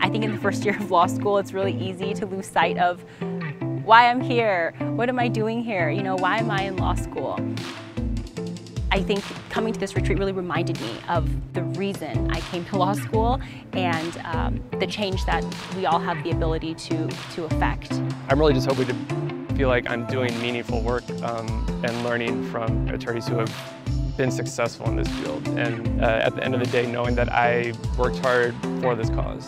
I think in the first year of law school, it's really easy to lose sight of why I'm here, what am I doing here, why am I in law school? I think coming to this retreat really reminded me of the reason I came to law school and the change that we all have the ability to affect. I'm really just hoping to feel like I'm doing meaningful work and learning from attorneys who have been successful in this field, and at the end of the day knowing that I worked hard for this cause.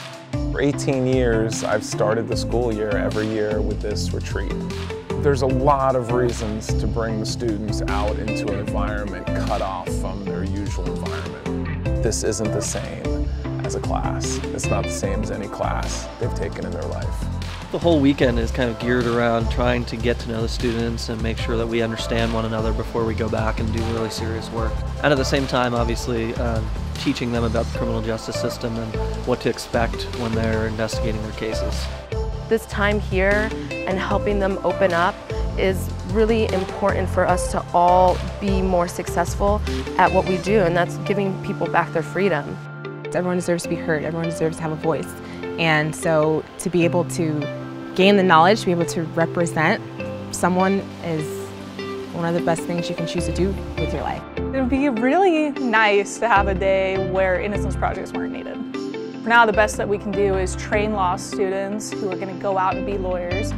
For 18 years, I've started the school year every year with this retreat. There's a lot of reasons to bring the students out into an environment cut off from their usual environment. This isn't the same as a class. It's not the same as any class they've taken in their life. The whole weekend is kind of geared around trying to get to know the students and make sure that we understand one another before we go back and do really serious work. And at the same time, obviously, teaching them about the criminal justice system and what to expect when they're investigating their cases. This time here and helping them open up is really important for us to all be more successful at what we do, and that's giving people back their freedom. Everyone deserves to be heard, everyone deserves to have a voice. And so to be able to gain the knowledge, to be able to represent someone is one of the best things you can choose to do with your life. It would be really nice to have a day where innocence projects weren't needed. For now, the best that we can do is train law students who are going to go out and be lawyers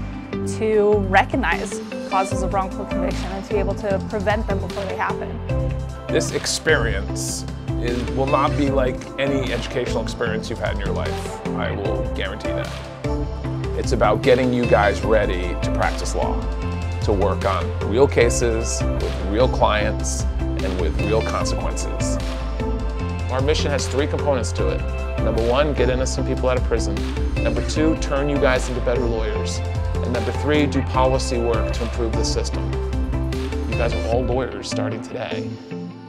to recognize causes of wrongful conviction and to be able to prevent them before they happen. This experience will not be like any educational experience you've had in your life. I will guarantee that. It's about getting you guys ready to practice law, to work on real cases with real clients and with real consequences. Our mission has 3 components to it. Number 1, get innocent people out of prison. Number 2, turn you guys into better lawyers. And number 3, do policy work to improve the system. You guys are all lawyers starting today.